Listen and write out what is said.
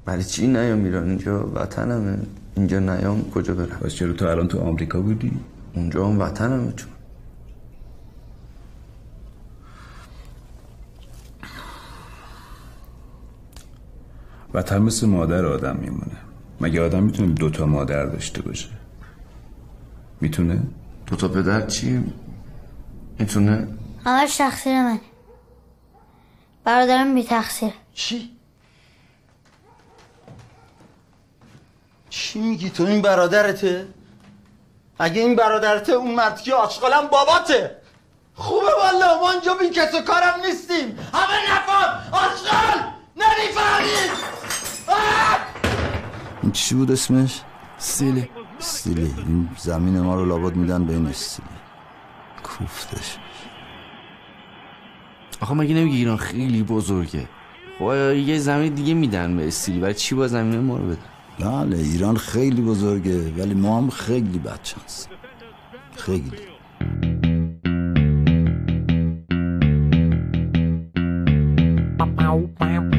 برای چی نیام ایران؟ اینجا وطنمه. اینجا نیام کجا برم؟ پس چرا تو الان تو آمریکا بودی؟ اونجا هم وطنمه. چون وطن مثل مادر آدم میمونه. مگه آدم میتونه 2 مادر داشته باشه؟ میتونه؟ 2 پدر چی؟ میتونه؟ همش تقصیر منه. برادرم بی تقصیر. چی میگی تو؟ این برادرته؟ اگه این برادرته اون مرد که آشغالم باباته. خوبه والا ما اینجا بی کس و کارم نیستیم. همه نفهم آشغال نمیفهمید. این چی بود اسمش؟ استیلی. این زمین ما رو لابد میدن به این استیلی. کوفتش. آخه مگه نمیگه ایران خیلی بزرگه؟ خب یه زمین دیگه میدن به استیلی، برای چی با زمین ما رو بدن؟ بله ایران خیلی بزرگه ولی ما هم خیلی بدشانس. خیلی. Bow, bow.